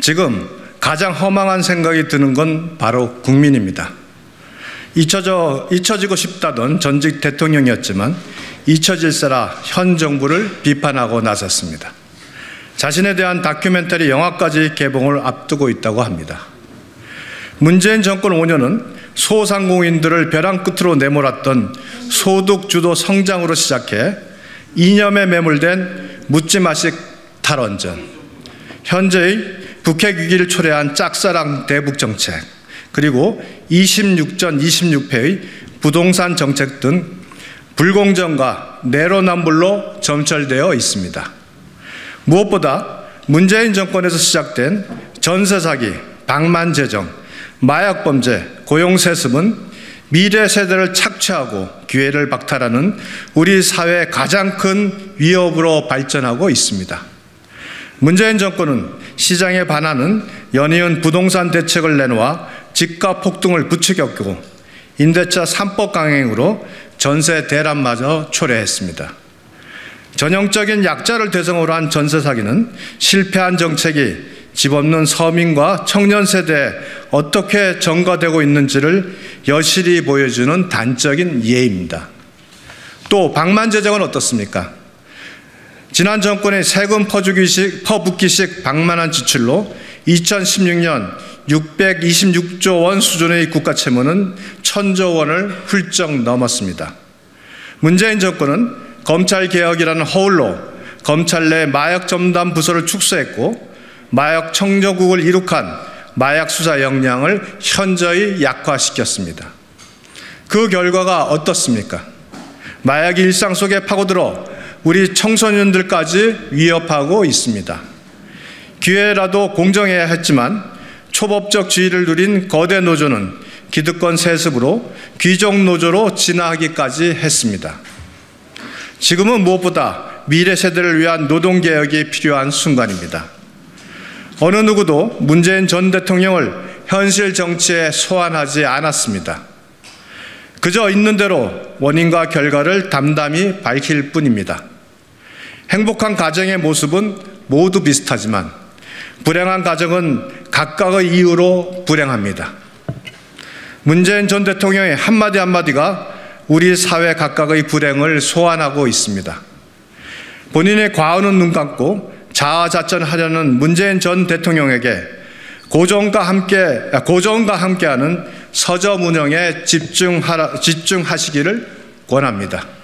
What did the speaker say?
지금 가장 허망한 생각이 드는 건 바로 국민입니다. 잊혀지고 싶다던 전직 대통령이었지만 잊혀질세라 현 정부를 비판하고 나섰습니다. 자신에 대한 다큐멘터리 영화까지 개봉을 앞두고 있다고 합니다. 문재인 정권 5년은 소상공인들을 벼랑 끝으로 내몰았던 소득주도 성장으로 시작해 이념에 매몰된 묻지마식 탈원전, 현재의 북핵 위기를 초래한 짝사랑 대북 정책, 그리고 26전 26패의 부동산 정책 등 불공정과 내로남불로 점철되어 있습니다. 무엇보다 문재인 정권에서 시작된 전세 사기, 방만 재정, 마약 범죄, 고용 세습은 미래 세대를 착취하고 기회를 박탈하는 우리 사회의 가장 큰 위협으로 발전하고 있습니다. 문재인 정권은 시장에 반하는 연이은 부동산 대책을 내놓아 집값 폭등을 부추겼고 임대차 3법 강행으로 전세 대란마저 초래했습니다. 전형적인 약자를 대상으로 한 전세 사기는 실패한 정책이 집 없는 서민과 청년 세대에 어떻게 전가되고 있는지를 여실히 보여주는 단적인 예입니다. 또 방만 재정은 어떻습니까? 지난 정권의 세금 퍼붓기식 방만한 지출로 2016년 626조 원 수준의 국가 채무는 1000조 원을 훌쩍 넘었습니다. 문재인 정권은 검찰개혁이라는 허울로 검찰 내 마약 전담 부서를 축소했고 마약 청정국을 이룩한 마약 수사 역량을 현저히 약화시켰습니다. 그 결과가 어떻습니까? 마약이 일상 속에 파고들어 우리 청소년들까지 위협하고 있습니다. 기회라도 공정해야 했지만 초법적 지위를 누린 거대 노조는 기득권 세습으로 귀족 노조로 진화하기까지 했습니다. 지금은 무엇보다 미래 세대를 위한 노동개혁이 필요한 순간입니다. 어느 누구도 문재인 전 대통령을 현실 정치에 소환하지 않았습니다. 그저 있는 대로 원인과 결과를 담담히 밝힐 뿐입니다. 행복한 가정의 모습은 모두 비슷하지만 불행한 가정은 각각의 이유로 불행합니다. 문재인 전 대통령의 한마디 한마디가 우리 사회 각각의 불행을 소환하고 있습니다. 본인의 과언은 눈 감고 자아자찬하려는 문재인 전 대통령에게 고정과 함께하는 서점 운영에 집중하시기를 권합니다.